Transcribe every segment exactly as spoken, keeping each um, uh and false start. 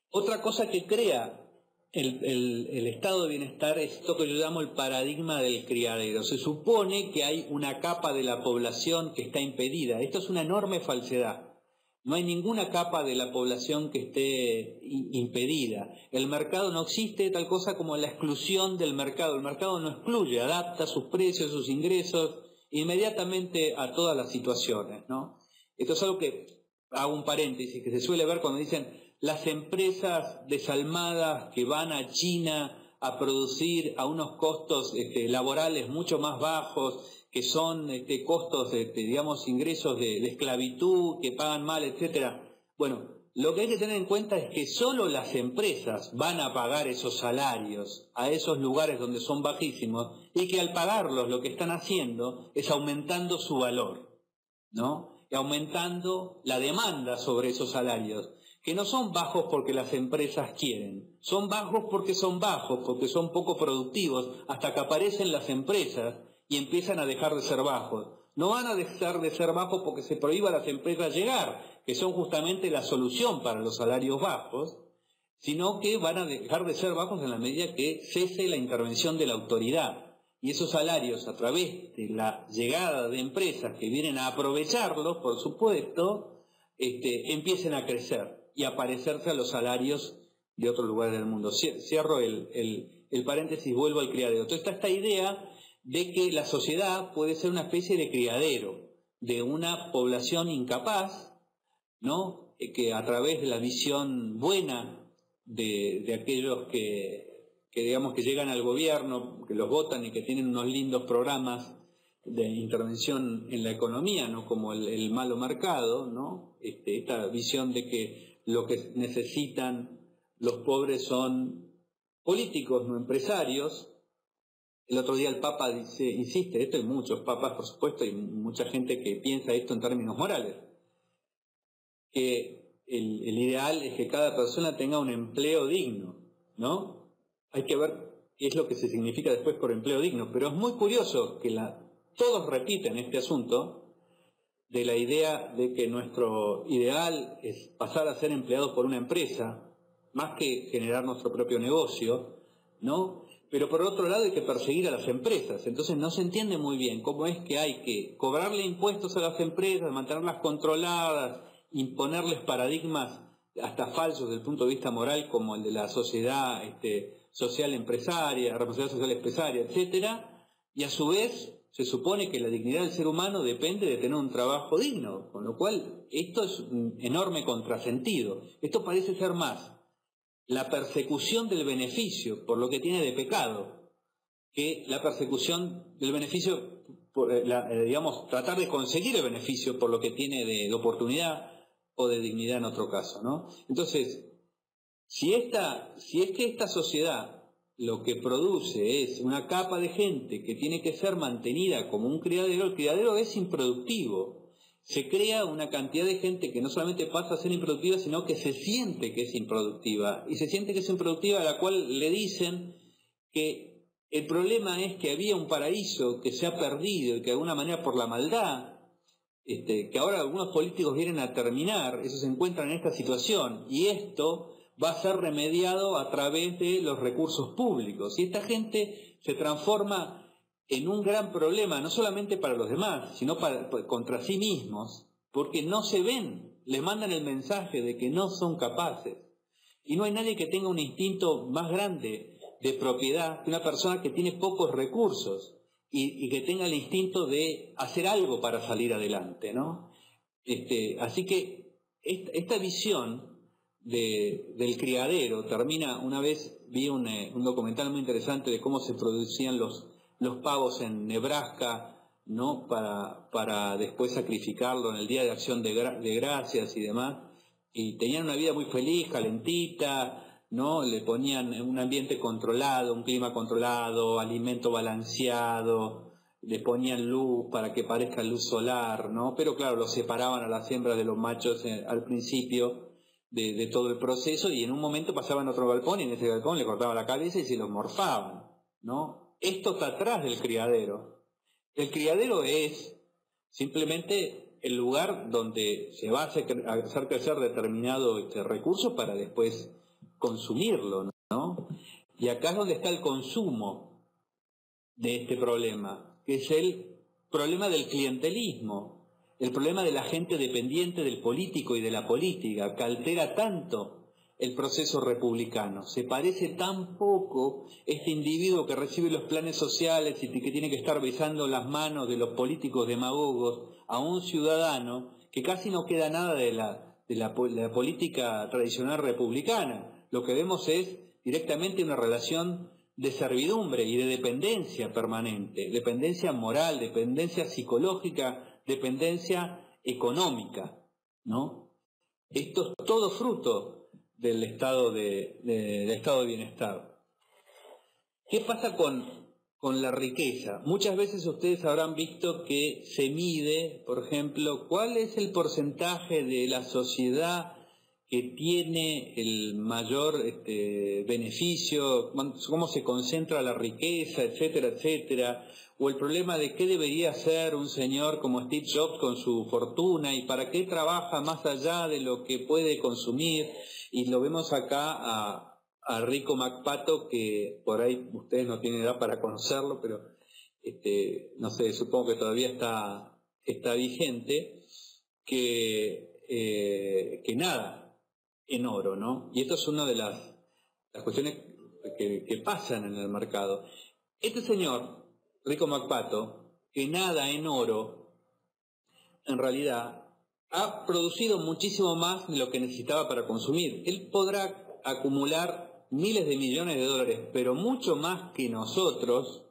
Otra cosa que crea el, el, el estado de bienestar es esto que yo llamo el paradigma del criadero. Se supone que hay una capa de la población que está impedida. Esto es una enorme falsedad. No hay ninguna capa de la población que esté impedida. El mercado no existe tal cosa como la exclusión del mercado. El mercado no excluye, adapta sus precios, sus ingresos inmediatamente a todas las situaciones, ¿no? Esto es algo que, hago un paréntesis, que se suele ver cuando dicen las empresas desalmadas que van a China a producir a unos costos este, laborales mucho más bajos, que son este, costos, este, digamos, ingresos de, de esclavitud, que pagan mal, etcétera. Bueno, lo que hay que tener en cuenta es que solo las empresas van a pagar esos salarios a esos lugares donde son bajísimos y que al pagarlos lo que están haciendo es aumentando su valor, ¿no? Y aumentando la demanda sobre esos salarios, que no son bajos porque las empresas quieren, son bajos porque son bajos, porque son poco productivos, hasta que aparecen las empresas y empiezan a dejar de ser bajos. No van a dejar de ser bajos porque se prohíba a las empresas llegar, que son justamente la solución para los salarios bajos, sino que van a dejar de ser bajos en la medida que cese la intervención de la autoridad. Y esos salarios, a través de la llegada de empresas que vienen a aprovecharlos, por supuesto, este, empiecen a crecer y a parecerse a los salarios de otros lugares del mundo. Cierro el, el, el paréntesis, vuelvo al criadero. Entonces está esta idea de que la sociedad puede ser una especie de criadero de una población incapaz, ¿no? Que a través de la visión buena de, de aquellos que que digamos que llegan al gobierno, que los votan y que tienen unos lindos programas de intervención en la economía, no como el, el malo mercado, ¿no? Este, esta visión de que lo que necesitan los pobres son políticos, no empresarios. El otro día el Papa dice, insiste, esto hay muchos papas, por supuesto, y mucha gente que piensa esto en términos morales, que el, el ideal es que cada persona tenga un empleo digno, ¿no? Hay que ver qué es lo que se significa después por empleo digno, pero es muy curioso que la, todos repiten este asunto de la idea de que nuestro ideal es pasar a ser empleados por una empresa, más que generar nuestro propio negocio, ¿no? Pero por otro lado hay que perseguir a las empresas, entonces no se entiende muy bien cómo es que hay que cobrarle impuestos a las empresas, mantenerlas controladas, imponerles paradigmas hasta falsos desde el punto de vista moral como el de la sociedad este, social empresaria, responsabilidad social empresaria, etcétera, y a su vez se supone que la dignidad del ser humano depende de tener un trabajo digno, con lo cual esto es un enorme contrasentido. Esto parece ser más la persecución del beneficio por lo que tiene de pecado que la persecución del beneficio, por, la, eh, digamos, tratar de conseguir el beneficio por lo que tiene de, de oportunidad o de dignidad en otro caso, ¿no? Entonces, si, esta, si es que esta sociedad lo que produce es una capa de gente que tiene que ser mantenida como un criadero, el criadero es improductivo. Se crea una cantidad de gente que no solamente pasa a ser improductiva, sino que se siente que es improductiva. Y se siente que es improductiva, a la cual le dicen que el problema es que había un paraíso que se ha perdido y que de alguna manera por la maldad, este, que ahora algunos políticos vienen a terminar, eso se encuentran en esta situación. Y esto va a ser remediado a través de los recursos públicos. Y esta gente se transforma en un gran problema, no solamente para los demás, sino para, contra sí mismos, porque no se ven, les mandan el mensaje de que no son capaces. Y no hay nadie que tenga un instinto más grande de propiedad que una persona que tiene pocos recursos y, y que tenga el instinto de hacer algo para salir adelante, ¿no? Este, así que esta, esta visión De, del criadero termina, una vez vi un, eh, un documental muy interesante de cómo se producían los, los pavos en Nebraska, ¿no? para, para después sacrificarlo en el Día de Acción de, gra de Gracias y demás, y tenían una vida muy feliz, calentita, ¿no? Le ponían un ambiente controlado, un clima controlado, alimento balanceado, le ponían luz para que parezca luz solar, ¿no? Pero claro, los separaban a las hembras de los machos eh, al principio De, de todo el proceso, y en un momento pasaban a otro balcón y en ese balcón le cortaban la cabeza y se los morfaban, ¿no? Esto está atrás del criadero. El criadero es simplemente el lugar donde se va a hacer, a hacer crecer determinado este recurso para después consumirlo, ¿no? Y acá es donde está el consumo de este problema, que es el problema del clientelismo, el problema de la gente dependiente del político y de la política, que altera tanto el proceso republicano. Se parece tan poco este individuo que recibe los planes sociales y que tiene que estar besando las manos de los políticos demagogos a un ciudadano que casi no queda nada de la, de la, de la política tradicional republicana. Lo que vemos es directamente una relación de servidumbre y de dependencia permanente, dependencia moral, dependencia psicológica, dependencia económica, ¿no? Esto es todo fruto del estado de, de, del estado de bienestar. ¿Qué pasa con, con la riqueza? Muchas veces ustedes habrán visto que se mide, por ejemplo, cuál es el porcentaje de la sociedad que tiene el mayor este, beneficio, cómo se concentra la riqueza, etcétera, etcétera, o el problema de qué debería hacer un señor como Steve Jobs con su fortuna y para qué trabaja más allá de lo que puede consumir. Y lo vemos acá a, a Rico McPato, que por ahí ustedes no tienen edad para conocerlo, pero este, no sé, supongo que todavía está, está vigente, que, eh, que nada en oro, ¿no? Y esto es una de las, las cuestiones que, que pasan en el mercado. Este señor, Rico McPato, que nada en oro, en realidad ha producido muchísimo más de lo que necesitaba para consumir. Él podrá acumular miles de millones de dólares, pero mucho más que nosotros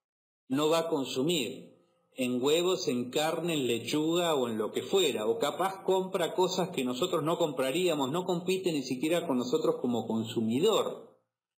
no va a consumir en huevos, en carne, en lechuga o en lo que fuera, o capaz compra cosas que nosotros no compraríamos, no compite ni siquiera con nosotros como consumidor.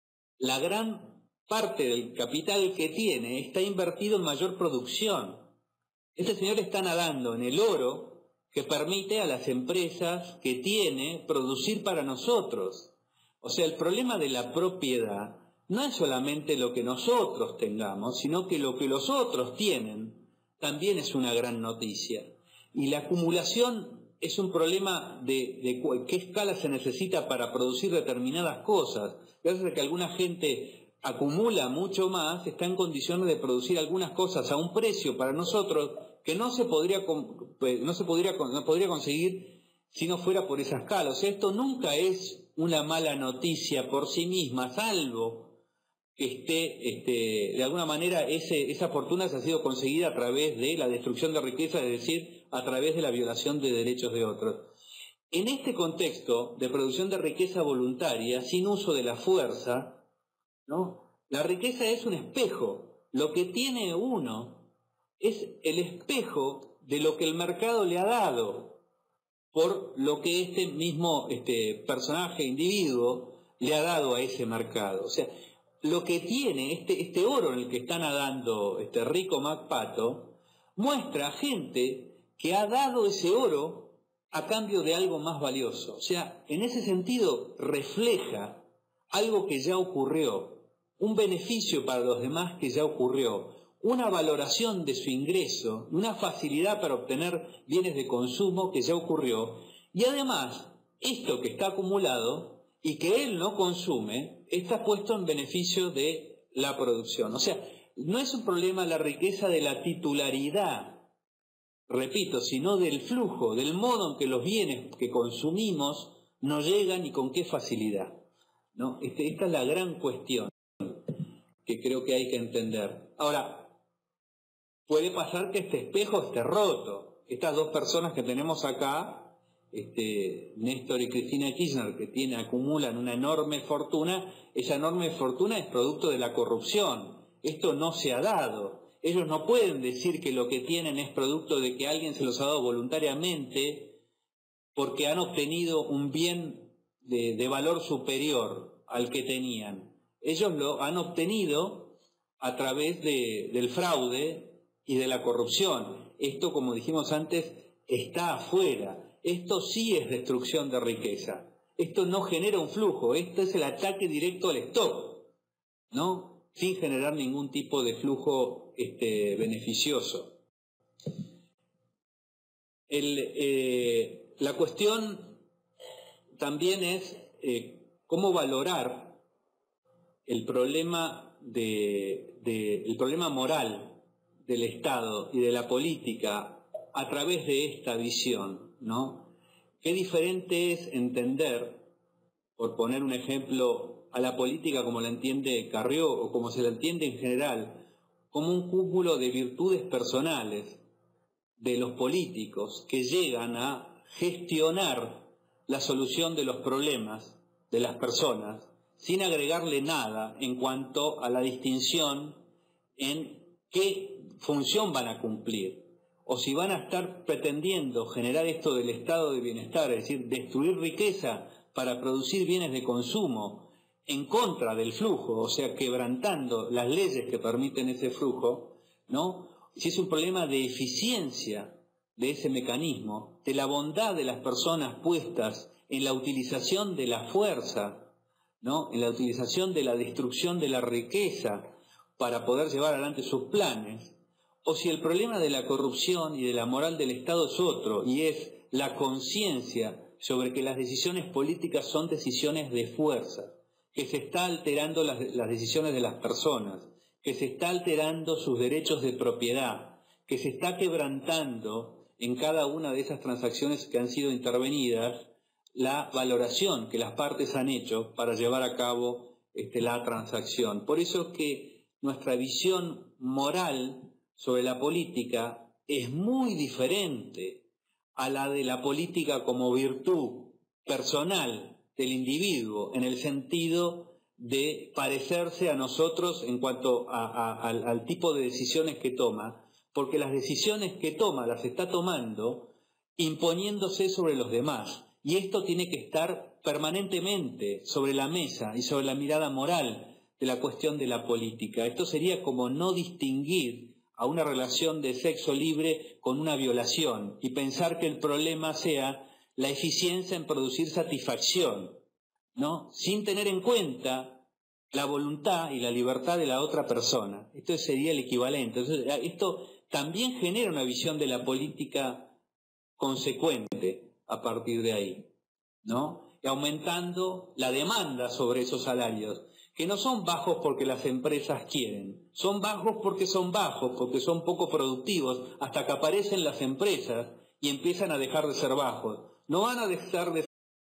La gran parte del capital que tiene está invertido en mayor producción. Este señor está nadando en el oro que permite a las empresas que tiene producir para nosotros. O sea, el problema de la propiedad no es solamente lo que nosotros tengamos, sino que lo que los otros tienen también es una gran noticia. Y la acumulación es un problema de, de qué escala se necesita para producir determinadas cosas. Gracias a que alguna gente acumula mucho más, está en condiciones de producir algunas cosas a un precio para nosotros que no se podría, no se podría, no podría conseguir si no fuera por esa escala. O sea, esto nunca es una mala noticia por sí misma, salvo que esté, este, de alguna manera, ese, esa fortuna se ha sido conseguida a través de la destrucción de riqueza, es decir, a través de la violación de derechos de otros. En este contexto de producción de riqueza voluntaria, sin uso de la fuerza, ¿no? La riqueza es un espejo. Lo que tiene uno es el espejo de lo que el mercado le ha dado, por lo que este mismo este, personaje, individuo, le ha dado a ese mercado. O sea, lo que tiene este, este oro en el que está nadando este Rico McPato, muestra a gente que ha dado ese oro a cambio de algo más valioso. O sea, en ese sentido refleja algo que ya ocurrió, un beneficio para los demás que ya ocurrió, una valoración de su ingreso, una facilidad para obtener bienes de consumo que ya ocurrió, y además, esto que está acumulado y que él no consume, está puesto en beneficio de la producción. O sea, no es un problema la riqueza de la titularidad, repito, sino del flujo, del modo en que los bienes que consumimos nos llegan y con qué facilidad, ¿no? Este, esta es la gran cuestión que creo que hay que entender. Ahora, puede pasar que este espejo esté roto. Estas dos personas que tenemos acá, este, Néstor y Cristina Kirchner, que tiene, acumulan una enorme fortuna, esa enorme fortuna es producto de la corrupción. Esto no se ha dado. Ellos no pueden decir que lo que tienen es producto de que alguien se los ha dado voluntariamente porque han obtenido un bien de, de valor superior al que tenían. Ellos lo han obtenido a través de, del fraude y de la corrupción. Esto, como dijimos antes, está afuera. Esto sí es destrucción de riqueza. Esto no genera un flujo. Esto es el ataque directo al stock, ¿no? Sin generar ningún tipo de flujo este, beneficioso. El, eh, la cuestión también es eh, cómo valorar el problema, de, de, el problema moral del Estado y de la política a través de esta visión, ¿no? Qué diferente es entender, por poner un ejemplo, a la política como la entiende Carrió o como se la entiende en general, como un cúmulo de virtudes personales de los políticos que llegan a gestionar la solución de los problemas de las personas sin agregarle nada en cuanto a la distinción en qué función van a cumplir, o si van a estar pretendiendo generar esto del estado de bienestar, es decir, destruir riqueza para producir bienes de consumo en contra del flujo, o sea, quebrantando las leyes que permiten ese flujo, ¿no? Si es un problema de eficiencia de ese mecanismo, de la bondad de las personas puestas en la utilización de la fuerza, ¿no? En la utilización de la destrucción de la riqueza para poder llevar adelante sus planes, o si el problema de la corrupción y de la moral del Estado es otro, y es la conciencia sobre que las decisiones políticas son decisiones de fuerza, que se está alterando las, las decisiones de las personas, que se está alterando sus derechos de propiedad, que se está quebrantando en cada una de esas transacciones que han sido intervenidas la valoración que las partes han hecho para llevar a cabo este, la transacción. Por eso es que nuestra visión moral sobre la política es muy diferente a la de la política como virtud personal del individuo, en el sentido de parecerse a nosotros en cuanto a, a, al, al tipo de decisiones que toma, porque las decisiones que toma las está tomando imponiéndose sobre los demás, y esto tiene que estar permanentemente sobre la mesa y sobre la mirada moral de la cuestión de la política. Esto sería como no distinguir a una relación de sexo libre con una violación y pensar que el problema sea la eficiencia en producir satisfacción, ¿no? Sin tener en cuenta la voluntad y la libertad de la otra persona. Esto sería el equivalente. Entonces, esto también genera una visión de la política consecuente a partir de ahí, ¿no? Y aumentando la demanda sobre esos salarios, que no son bajos porque las empresas quieren, son bajos porque son bajos, porque son poco productivos, hasta que aparecen las empresas y empiezan a dejar de ser bajos. No van a dejar de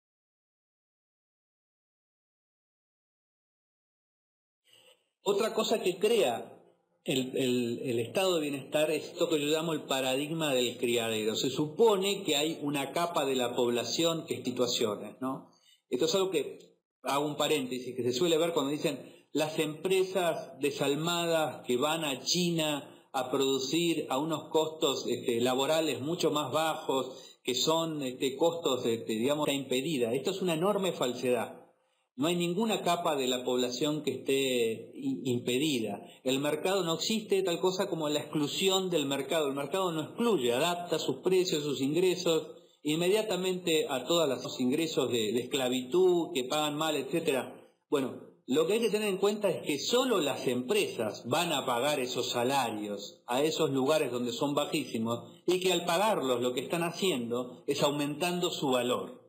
Otra cosa que crea el, el, el estado de bienestar es esto que yo llamo el paradigma del criadero. Se supone que hay una capa de la población que es situaciones, ¿no? Esto es algo que, hago un paréntesis, que se suele ver cuando dicen las empresas desalmadas que van a China a producir a unos costos este, laborales mucho más bajos, que son este, costos, este, digamos, impedida. Esto es una enorme falsedad. No hay ninguna capa de la población que esté impedida. El mercado no existe tal cosa como la exclusión del mercado. El mercado no excluye, adapta sus precios, sus ingresos inmediatamente a todos los ingresos de, de esclavitud, que pagan mal, etcétera. Bueno, lo que hay que tener en cuenta es que solo las empresas van a pagar esos salarios a esos lugares donde son bajísimos, y que al pagarlos lo que están haciendo es aumentando su valor.